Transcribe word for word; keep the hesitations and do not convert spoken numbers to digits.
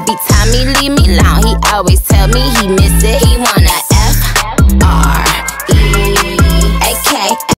Every time he leave me alone, he always tell me he miss it. He wanna